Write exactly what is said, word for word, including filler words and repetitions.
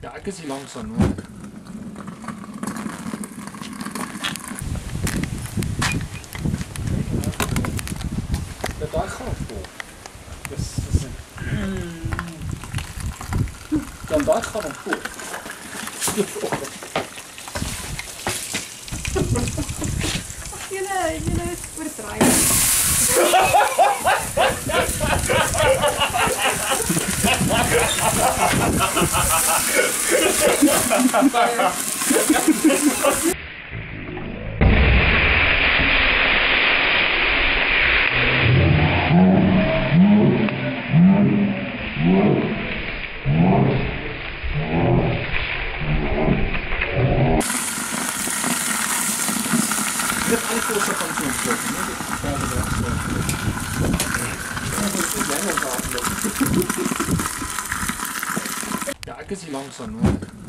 Ja, ikke si langsomt nu. Det er på. Das, das sind... Ja, da kann man på. Jullie, jullie verdraaien. Dit is alles voor van zo'n vlog. Ja, ik zie langzaam hoor.